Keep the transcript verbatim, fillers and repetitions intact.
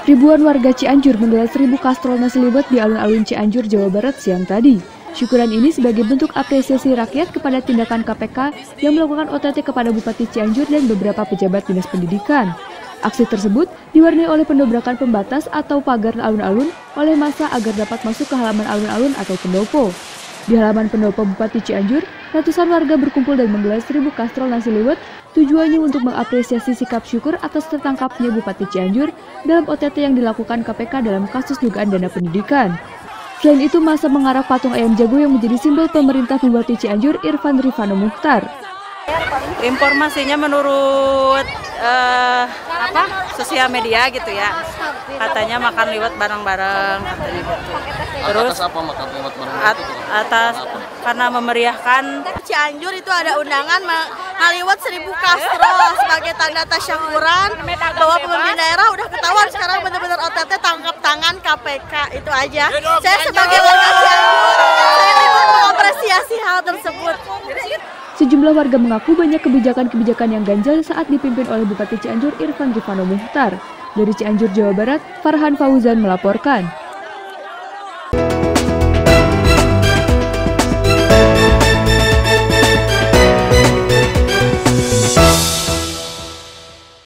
Ribuan warga Cianjur menggelar seribu kastrol nasi liwet di alun-alun Cianjur, Jawa Barat siang tadi. Syukuran ini sebagai bentuk apresiasi rakyat kepada tindakan K P K yang melakukan O T T kepada Bupati Cianjur dan beberapa pejabat dinas pendidikan. Aksi tersebut diwarnai oleh pendobrakan pembatas atau pagar alun-alun oleh massa agar dapat masuk ke halaman alun-alun atau pendopo. Di halaman pendopo Bupati Cianjur, ratusan warga berkumpul dan menggelar seribu kastrol nasi liwet, tujuannya untuk mengapresiasi sikap syukur atas tertangkapnya Bupati Cianjur dalam O T T yang dilakukan K P K dalam kasus dugaan dana pendidikan. Selain itu, massa mengarak patung ayam jago yang menjadi simbol pemerintah Bupati Cianjur, Irfan Rifano Mukhtar. Informasinya menurut uh, apa sosial media gitu ya, katanya makan liwet bareng-bareng katanya gitu. Terus atas apa makan liwet bareng? At, atas karena memeriahkan Cianjur itu ada undangan ngaliwet seribu kastrol sebagai tanda tasyakuran bahwa pemimpin daerah udah ketahuan sekarang benar-benar O T T tangkap tangan K P K, itu aja. Saya sebagai warga Cianjur, saya ikut mengapresiasi hal tersebut. Sejumlah warga mengaku banyak kebijakan-kebijakan yang ganjal saat dipimpin oleh Bupati Cianjur Irfan Rifano Mukhtar. Dari Cianjur, Jawa Barat, Farhan Fauzan melaporkan.